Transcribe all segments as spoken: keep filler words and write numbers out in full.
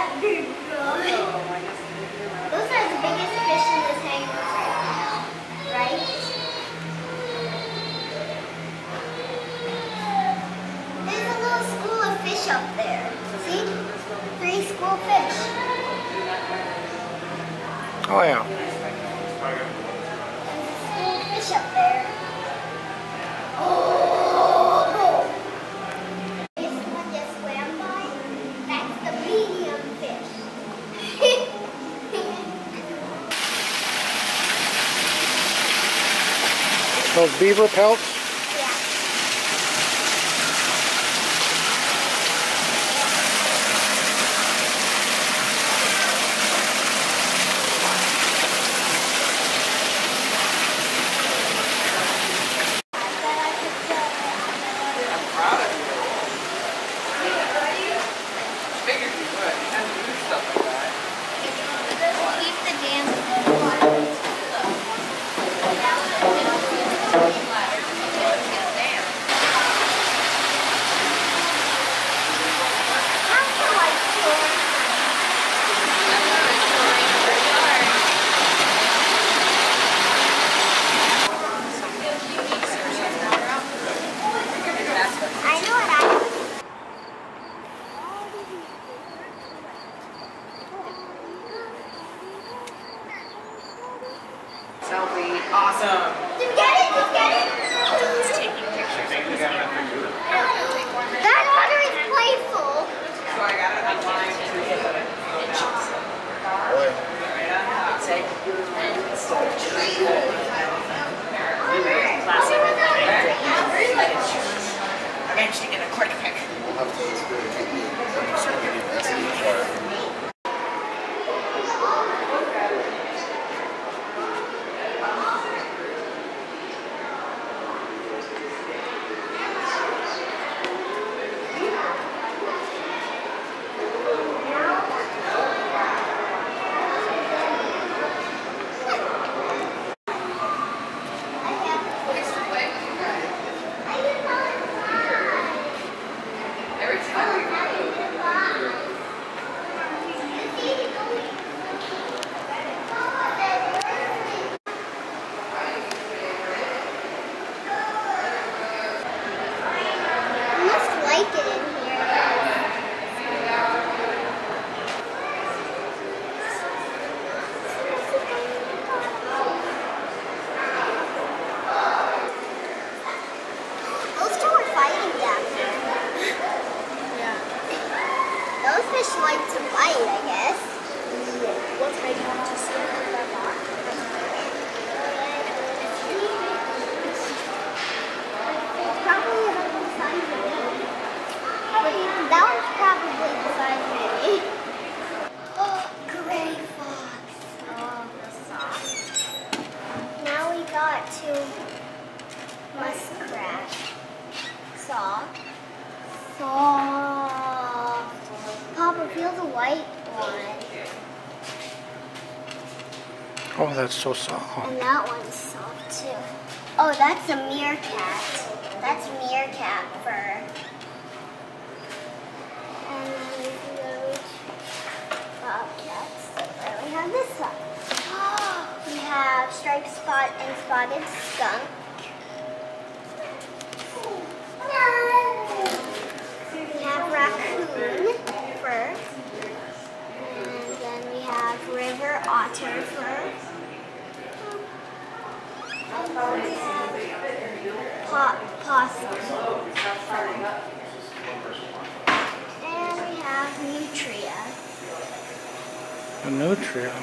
Those are the biggest fish in this hangar right now, right? There's a little school of fish up there. See? Three school fish. Oh yeah. There's a school of fish up there. Oh! This one just swam by. That's the medium fish. Those beaver pelts? Selfie. Awesome. Just get it, just get it. Just taking pictures. That water is playful. So I got it online to inches. Right on top. Say. Classic. I'm actually getting a quick pic. Fish like to fight, I guess. What's hiding on to see that box? Probably about the size of me. That one's probably the size of me. Oh, gray fox. Oh, the soft. Now we got to muskrat. Soft. Soft. Papa, feel the white one. Oh, that's so soft. And that one's soft too. Oh, that's a meerkat. That's meerkat fur. And then we can go to bobcats. There we have this one. We have striped spot and spotted skunk. We have raccoon fur. And then we have river otter fur. We have po possum fur. And we have nutria. A nutria.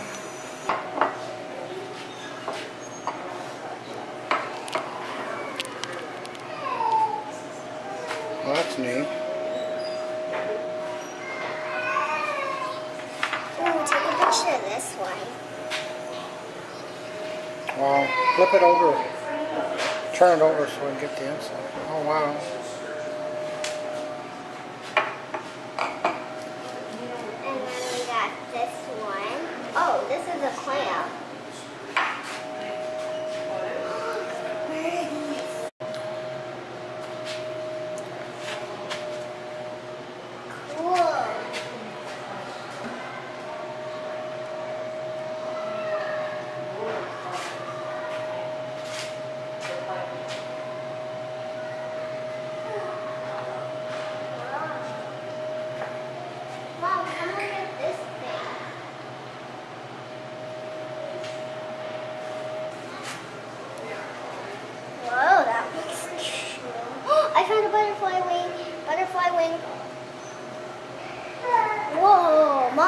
Well, that's neat. Ooh, take a picture of this one. Wow, flip it over. Turn it over so we can get the inside. Oh, wow. And then we got this one. Oh, this is a clam. Cool.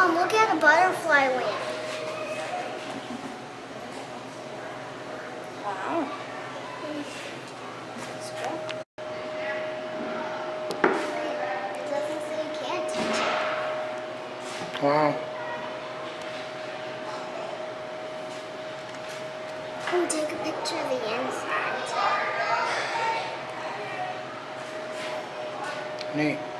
Mom, look at a butterfly wing. Wow. It doesn't say you can't touch it. Wow. And take a picture of the inside. Neat.